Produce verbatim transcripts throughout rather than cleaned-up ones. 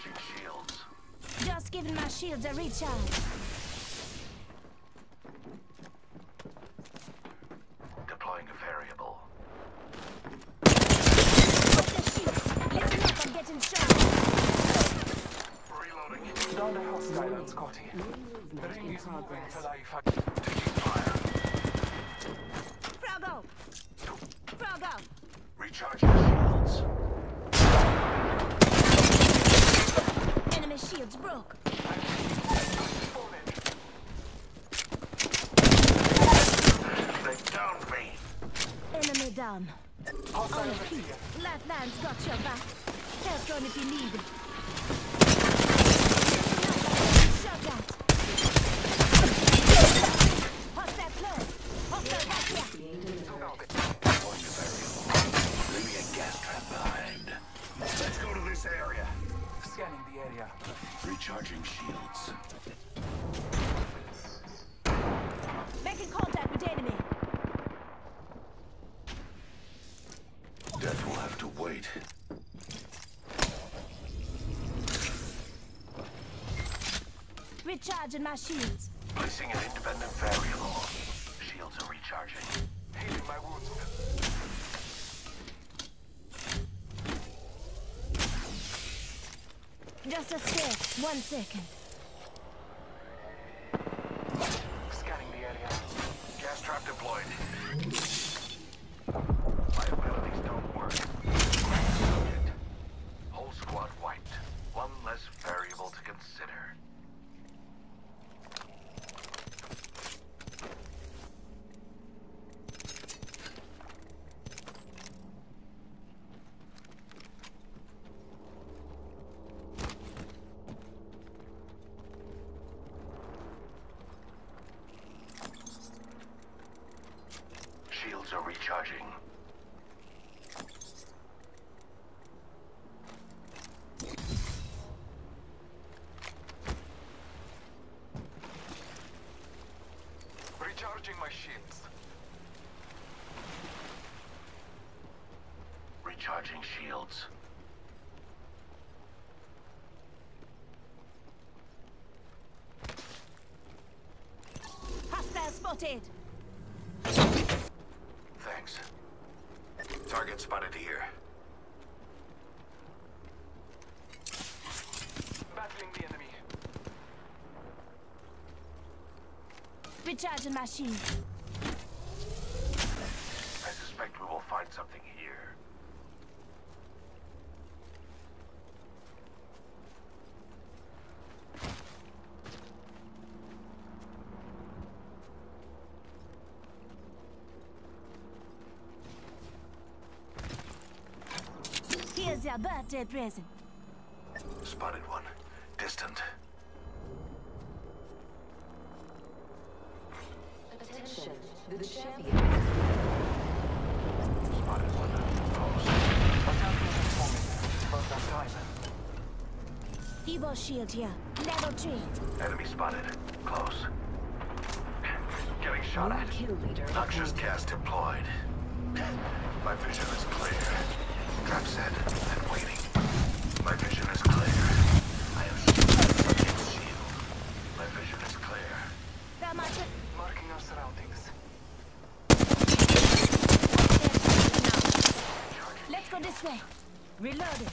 Recharging shields. Just giving my shields a recharge. Deploying a variable. What's the shield? Listen up, I'm getting shot. Reloading. Down the hostile on Scotty. The ring is moving to life. Taking fire. Froggo! Froggo! Recharging shields. Enemy shields broke. They downed me. Enemy down. On your feet. Lifelines got your back. Test run if you need it. Shot at. Hostile close. Hostile back here. Deploying a variable. Leaving a gas trap behind. Let's go to this area. Scanning the area. Recharging shields. Making contact with enemy. Death will have to wait. Recharging my shields. Placing an independent variable. Shields are recharging. Healing my wounds. Just a sec. One second. Scanning the area. Gas trap deployed. My abilities don't work. Whole squad wiped. One less variable to consider. Shields are recharging. Recharging my shields. Recharging shields. Hostile spotted. Thanks. Target spotted here. Battling the enemy. Recharging my shields. I suspect we will find something here. Here's your birthday present. Spotted one. Distant. Attention, the champion. Spotted one. Close. About that time. Evo shield here. Level three. Enemy spotted. Close. Getting shot at. Kill leader. Noxious gas deployed. My vision is clear. Trap set and waiting. My vision is clear. I have subject's shield. My vision is clear. That might be... Marking our surroundings. Let's go this way. Reloading.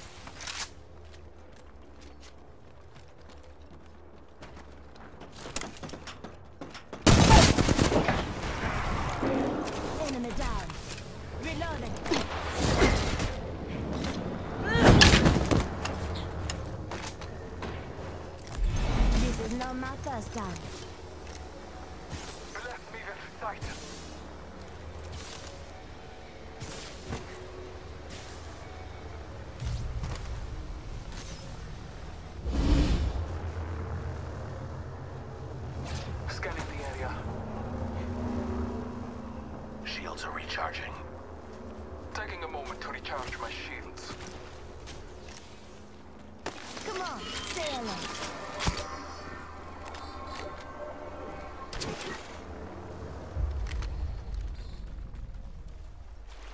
Enemy down. Reloading. This is not my first time. Left me with sight. Scanning the area. Shields are recharging. Taking a moment to recharge my shields. Come on, say hello.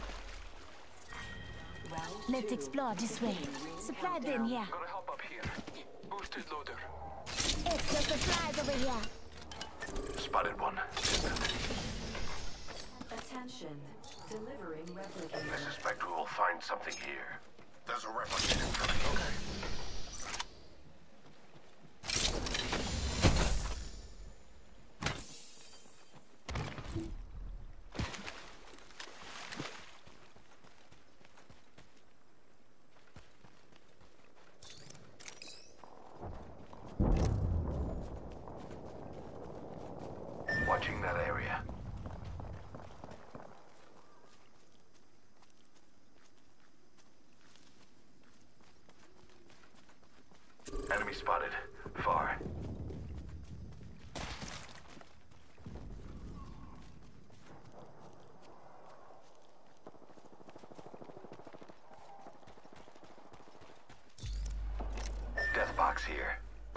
Let's explore this way. Supply bin here. Gotta help up here. Boosted loader. Extra supplies over here. Spotted one. Distant. Attention. Delivering replicator. I suspect we will find something here. There's a replicator coming. Okay. Watching that area. Enemy spotted. Far. Death box here.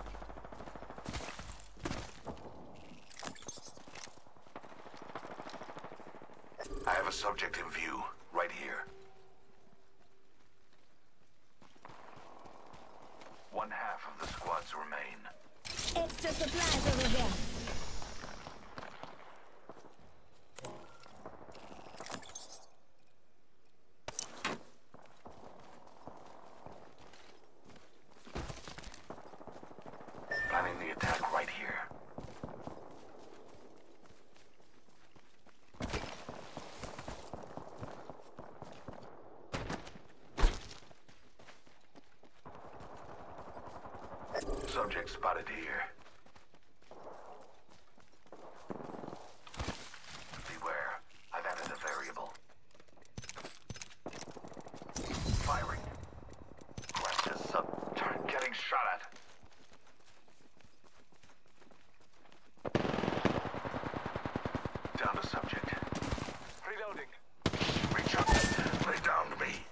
I have a subject in view, right here. One half of the squads remain. Extra supplies over here. Planning the attack right here. Subject spotted here. Beware. I've added a variable. Firing. Crash is sub. Getting shot at. Down to subject. Reloading. Reach up. Lay down to me.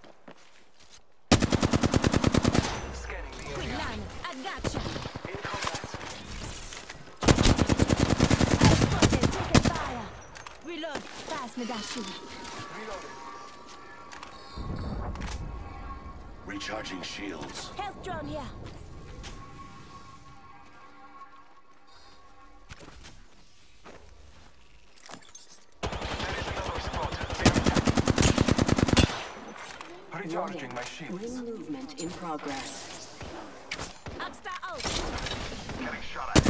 Scanning the Quick area. line. I gotcha. In combat. Spotted. Taking fire. Reload. Pass me that shoe. Reloading. Recharging shields. Health drone here. There is another squad. Recharging my shields. Ring movement in progress. Upstar out. Getting shot at.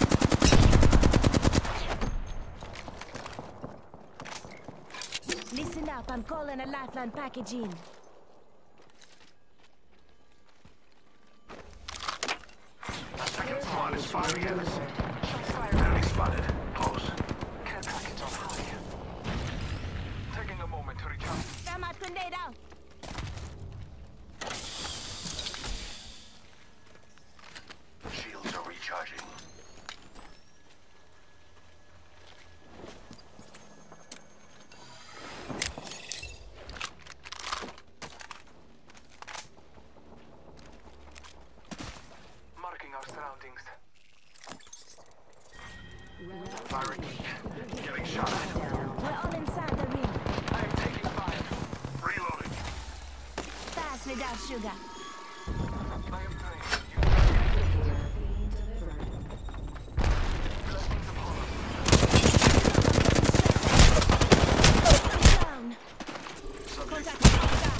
Listen up. I'm calling a lifeline package in. Second squad is firing at us. Enemy spotted. Close. Care package on high. Taking a moment to recharge. Thermite grenade out. Shields are recharging. Marking our surroundings. Firing. Getting shot at. We're all inside the ring. I am taking fire. Reloading. Pass me that sugar. I am trying. Replicator being delivered. Blessings upon us. I'm down. Subject. Contact outside.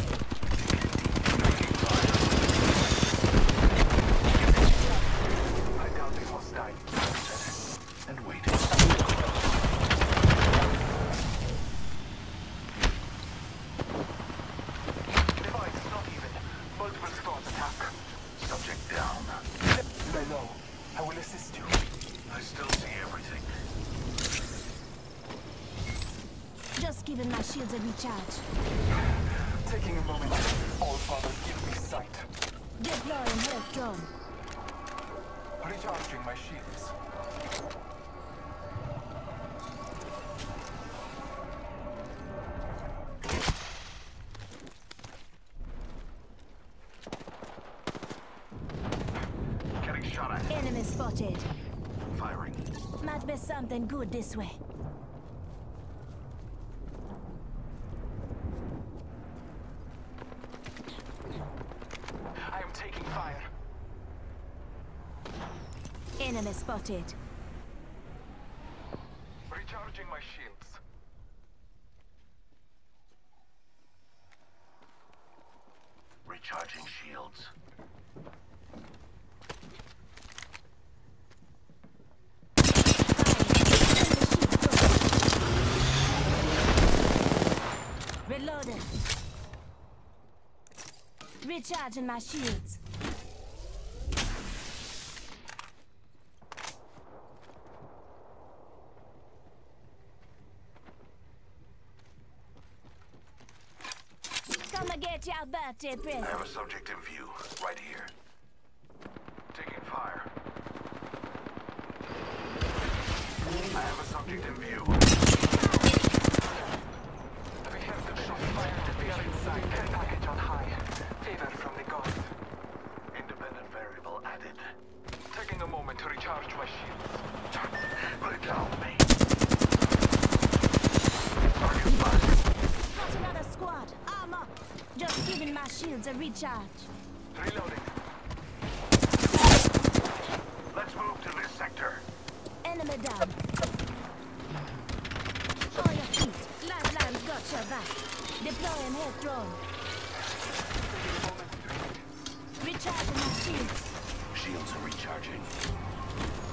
I doubt they must die. And wait. Divide is not even. Multiple squads attack. Subject down. Lay low. I will assist you. I still see everything. Just giving my shields a recharge. Taking a moment. All Father, give me sight. Deploying health drone. Recharging my shields. Getting shot at. Enemy spotted. Firing. Might be something good this way. I am taking fire. Enemy spotted. Recharging my shields. Recharging shields. Reloading. Recharging my shields. Come and get your birthday I present. have a subject in view, right here. Taking fire. I have a subject in view. We have the shot fired. We are inside. Care package on high. Favor from the gods. Independent variable added. Taking a moment to recharge my shields. Put it down, mate. Target spotted. Got another squad. Armor. Just giving my shields a recharge. Reloading. Let's move to this sector. Enemy down. On your feet. Lifelines got your back. Deploying head drone. Taking a moment to breathe. Recharging my shields. Shields are recharging.